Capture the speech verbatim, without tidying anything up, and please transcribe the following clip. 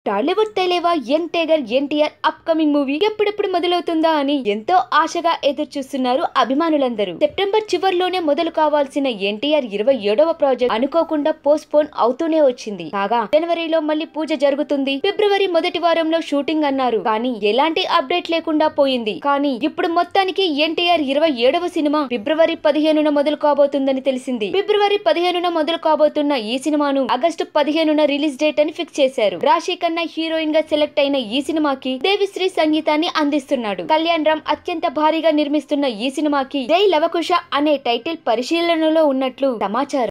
టాలీవుడ్ తైలేవా young tiger NTR upcoming movie ఎప్పుడెప్పుడు మొదలవుతుందా అని ఎంతో ఆశగా ఎదురు చూస్తున్నారు అభిమానులందరూ. సెప్టెంబర్ చివర్లోనే మొదలు కావాల్సిన ఎన్టీఆర్ ఇరవై ఏడవ ప్రాజెక్ట్ అనుకోకుండా పోస్ట్ పోన్ అవుతూనే వచ్చింది. కాగా జనవరిలో మళ్లీ పూజ జరుగుతుంది, ఫిబ్రవరి మొదటి వారంలో షూటింగ్ అన్నారు. కానీ ఎలాంటి అప్డేట్ లేకుండా పోయింది. కానీ ఇప్పుడు మొత్తానికి ఎన్టీఆర్ ఇరవై ఏడవ సినిమా ఫిబ్రవరి పదిహేనున మొదలు కాబోతుందని తెలిసింది. ఫిబ్రవరి పదిహేనున మొదలు కాబోతున్న ఈ సినిమాను ఆగస్టు పదిహేనున రిలీజ్ డేట్ అని ఫిక్స్ చేశారు. రాశి ఖన్నా హీరోయిన్ గా సెలెక్ట్ అయిన ఈ సినిమాకి దేవిశ్రీ సంగీతాన్ని అందిస్తున్నాడు. కళ్యాణ్ రామ్ అత్యంత భారీగా నిర్మిస్తున్న ఈ సినిమాకి జై లవకుశ అనే టైటిల్ పరిశీలనలో ఉన్నట్లు సమాచారం.